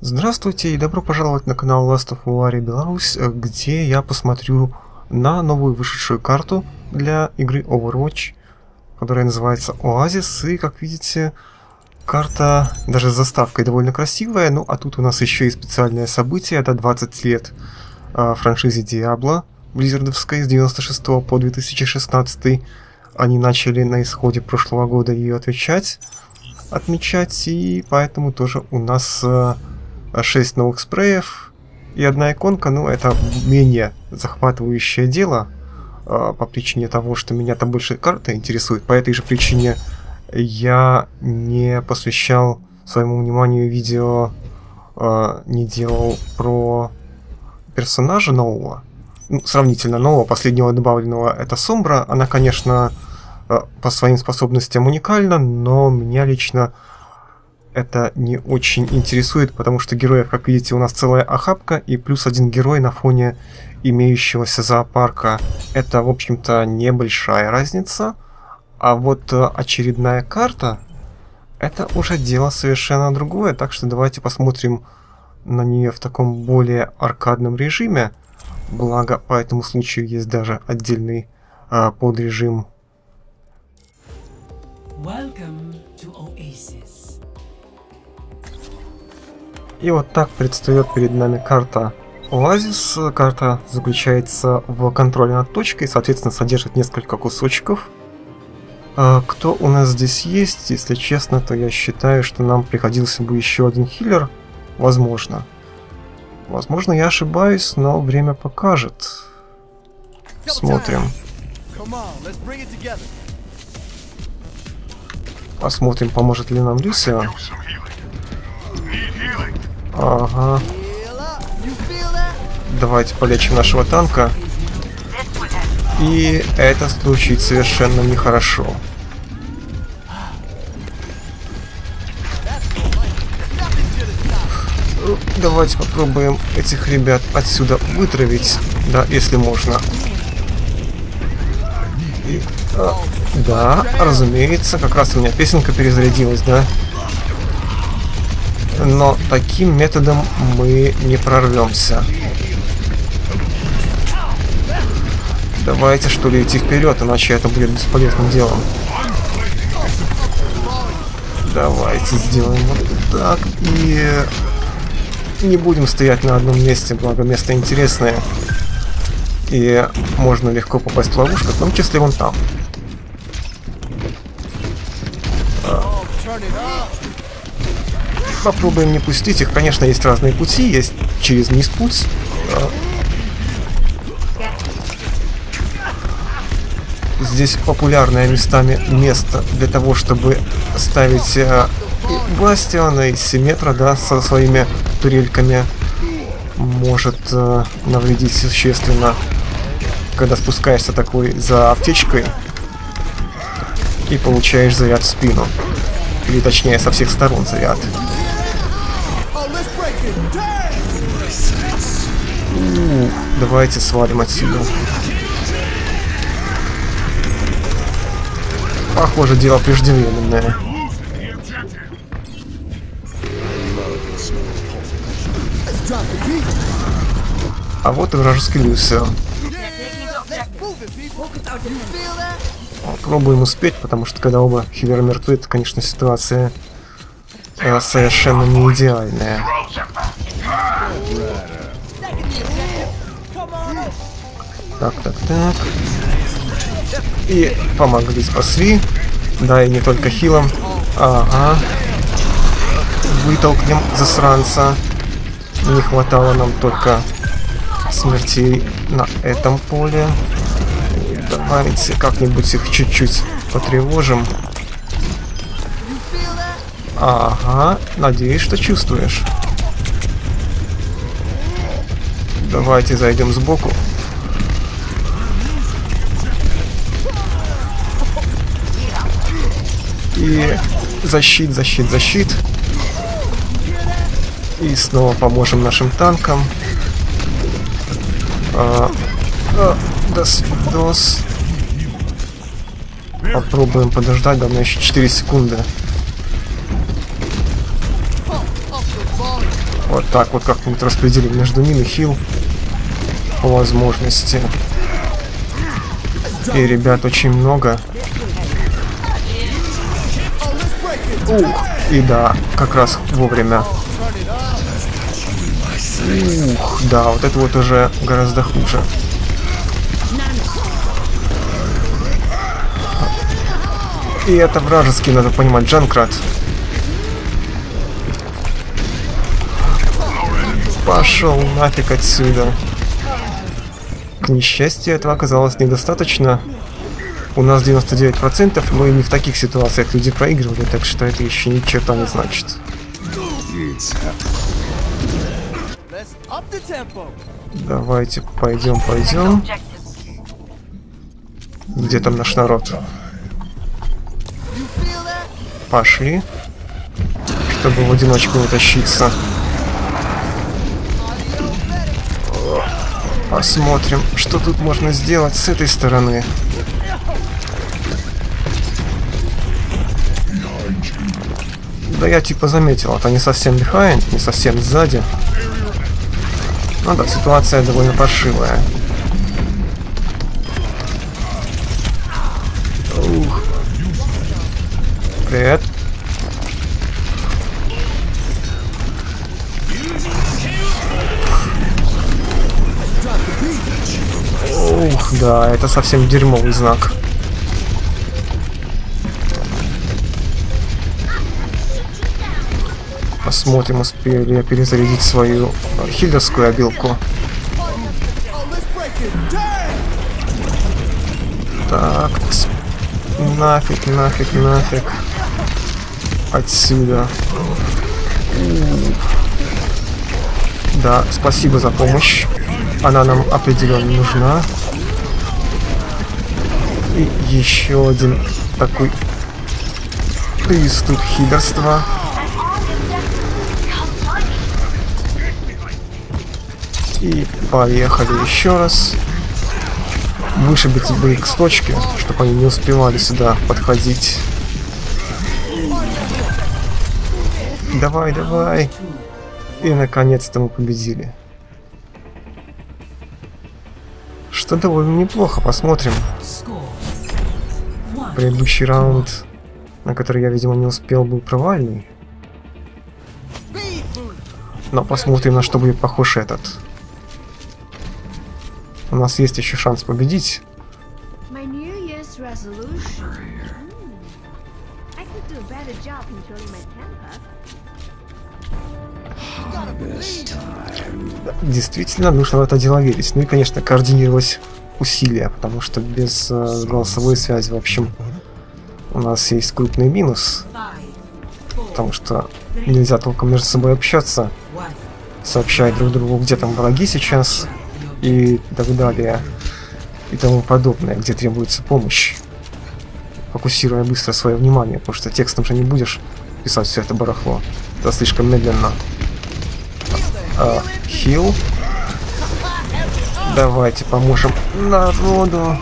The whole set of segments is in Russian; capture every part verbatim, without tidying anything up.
Здравствуйте и добро пожаловать на канал Last of War Беларусь, где я посмотрю на новую вышедшую карту для игры Overwatch, которая называется Оазис. И, как видите, карта даже с заставкой довольно красивая. Ну, а тут у нас еще и специальное событие. Это двадцать лет э, франшизе Diablo близзардовской с девяносто шестого по две тысячи шестнадцатый. Они начали на исходе прошлого года ее отвечать, отмечать, и поэтому тоже у нас э, шесть новых спреев и одна иконка. Ну, это менее захватывающее дело э, по причине того, что меня там больше карта интересует. По этой же причине я не посвящал своему вниманию видео, э, не делал про персонажа нового, ну, сравнительно нового, последнего добавленного. Это Сомбра. Она, конечно, э, по своим способностям уникальна, но меня лично это не очень интересует, потому что героев, как видите, у нас целая охапка, и плюс один герой на фоне имеющегося зоопарка. Это, в общем-то, небольшая разница. А вот очередная карта — это уже дело совершенно другое, так что давайте посмотрим на нее в таком более аркадном режиме. Благо, по этому случаю есть даже отдельный а, подрежим. И вот так предстает перед нами карта Оазис. Карта заключается в контроле над точкой, соответственно, содержит несколько кусочков. А, кто у нас здесь есть? Если честно, то я считаю, что нам пригодился бы еще один хиллер. Возможно. Возможно, я ошибаюсь, но время покажет. Смотрим. Посмотрим, поможет ли нам Люсио. Ага. Давайте полечим нашего танка. И это звучит совершенно нехорошо. Давайте попробуем этих ребят отсюда вытравить, да, если можно. И, а, да, разумеется, как раз у меня песенка перезарядилась, да. Но таким методом мы не прорвемся. Давайте, что ли, идти вперед, иначе это будет бесполезным делом. Давайте сделаем вот так и не будем стоять на одном месте, благо место интересное. И можно легко попасть в ловушку, в том числе вон там. Попробуем не пустить их. Конечно, есть разные пути. Есть через низ путь. Здесь популярное местами место для того, чтобы ставить бастиона и Симметра, да, со своими турельками. Может э, навредить существенно, когда спускаешься такой за аптечкой и получаешь заряд в спину. Или точнее, со всех сторон заряд. У-у-у, давайте свалим отсюда. Похоже, дело преждевременное. А вот и вражеский Люсио. Пробуем успеть, потому что когда оба хиллера мертвы, это, конечно, ситуация э, совершенно не идеальная. Так, так, так. И помогли, спасли. Да, и не только хилом. Ага. Вытолкнем засранца. Не хватало нам только смертей на этом поле. Давайте как-нибудь их чуть-чуть потревожим. Ага, надеюсь, что чувствуешь. Давайте зайдем сбоку. И защит, защит, защит. И снова поможем нашим танкам. А, а, дос, дос. Попробуем подождать, да, у меня еще четыре секунды. Вот так вот как-нибудь распределим между ними хил по возможности. И ребят очень много. Ух, и да, как раз вовремя. Ух, да, вот это вот уже гораздо хуже. И это вражеский, надо понимать, Джанкрат. Пошел нафиг отсюда. К несчастью, этого оказалось недостаточно. У нас девяносто девять процентов, но и не в таких ситуациях люди проигрывали, так что это еще ни черта не значит. Давайте пойдем, пойдем. Где там наш народ? Пошли. Чтобы в одиночку не тащиться. Посмотрим, что тут можно сделать с этой стороны. Да я типа заметил, это не совсем behind, не совсем сзади. Ну да, ситуация довольно паршивая. Ух. Привет. Ух, да, это совсем дерьмовый знак. Посмотрим, успею ли я перезарядить свою хилерскую обилку. Так, нафиг, нафиг, нафиг. Отсюда. Да, спасибо за помощь. Она нам определенно нужна. И еще один такой приступ хилерства. И поехали еще раз. Вышибить бы их с точки, чтобы они не успевали сюда подходить. Давай, давай. И наконец-то мы победили. Что довольно неплохо, посмотрим. Предыдущий раунд, на который я, видимо, не успел, был провальный. Но посмотрим, на что будет похож этот. У нас есть еще шанс победить. Да, действительно, нужно в это дело верить. Ну и, конечно, координировать усилия, потому что без э, голосовой связи, в общем, у нас есть крупный минус. Потому что нельзя толком между собой общаться, сообщать друг другу, где там враги сейчас, и так далее, и тому подобное, где требуется помощь, фокусируя быстро свое внимание, потому что текстом же не будешь писать все это барахло, это слишком медленно. А, хил. Давайте поможем народу.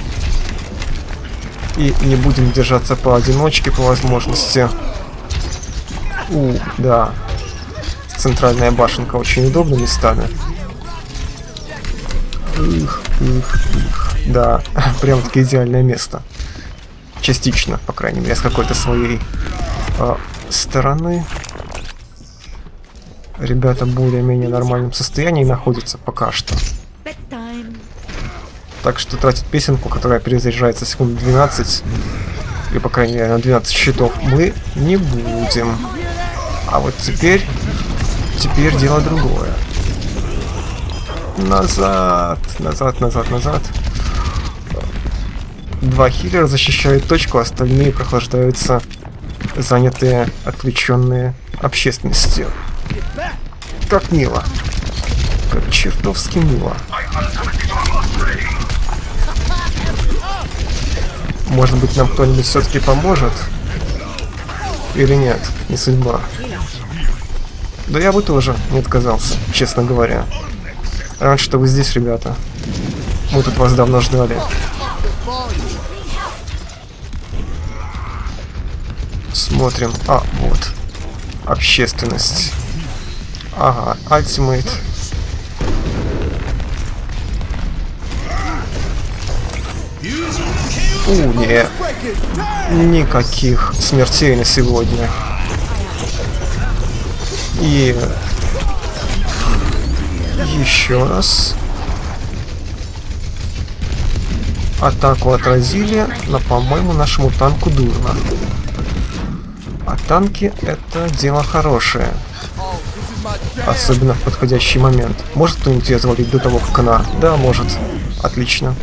И не будем держаться поодиночке по возможности. У, да. Центральная башенка очень удобно местами. Их, их, их. Да, прям таки идеальное место. Частично, по крайней мере, с какой-то своей э, стороны. Ребята в более-менее нормальном состоянии находятся пока что. Так что тратить песенку, которая перезаряжается секунд двенадцать, или по крайней мере на двенадцать щитов, мы не будем. А вот теперь, теперь дело другое. Назад, назад, назад, назад. Два хиллера защищают точку, остальные прохлаждаются, занятые, отвлеченные общественностью. Как мило. Как чертовски мило. Может быть, нам кто-нибудь все-таки поможет? Или нет? Не судьба. Да я бы тоже не отказался, честно говоря. Рад, что вы здесь, ребята. Мы тут вас давно ждали. Смотрим. А, вот. Общественность. Ага, ультимейт. У, нет. Никаких смертей на сегодня. И... еще раз. Атаку отразили, но, по-моему, нашему танку дурно. А танки — это дело хорошее. Особенно в подходящий момент. Может кто-нибудь ее завалить до того, как она... Да, может. Отлично.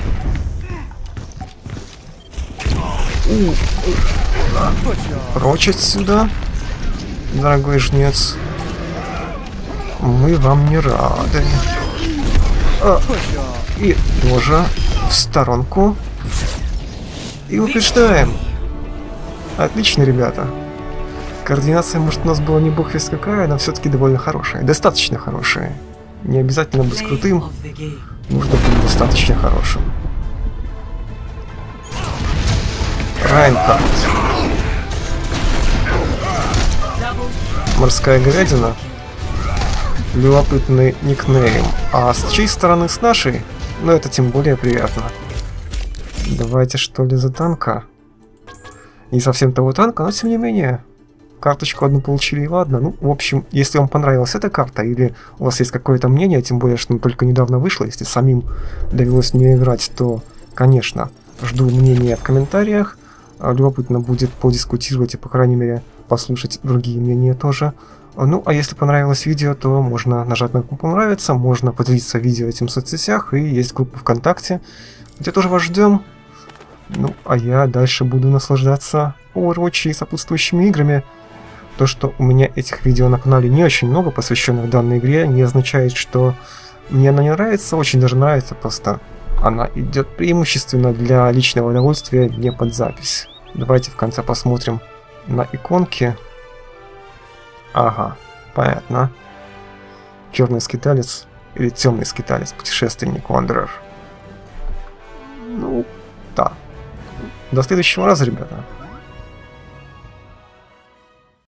Прочь отсюда, дорогой жнец. Мы вам не рады. А, и тоже в сторонку. И упреждаем. Отлично, ребята. Координация, может, у нас была не бог весть какая, но все-таки довольно хорошая. Достаточно хорошая. Не обязательно быть крутым. Нужно быть достаточно хорошим. Райнхард. Морская говядина. Любопытный никнейм. А с чьей стороны? С нашей? Ну, это тем более приятно. Давайте, что ли, за танка. Не совсем того танка, но тем не менее. Карточку одну получили, и ладно. Ну, в общем, если вам понравилась эта карта, или у вас есть какое-то мнение, тем более, что она только недавно вышла, если самим довелось в нее играть, то, конечно, жду мнения в комментариях. Любопытно будет подискутировать и, по крайней мере, послушать другие мнения тоже. Ну, а если понравилось видео, то можно нажать на кнопку «Понравится», можно поделиться видео этим в соцсетях, и есть группа ВКонтакте, где тоже вас ждем. Ну, а я дальше буду наслаждаться Overwatch и сопутствующими играми. То, что у меня этих видео на канале не очень много, посвященных данной игре, не означает, что мне она не нравится, очень даже нравится, просто она идет преимущественно для личного удовольствия, не под запись. Давайте в конце посмотрим на иконки. Ага, понятно. Черный скиталец или темный скиталец, путешественник Wanderer. Ну, да. До следующего раза, ребята.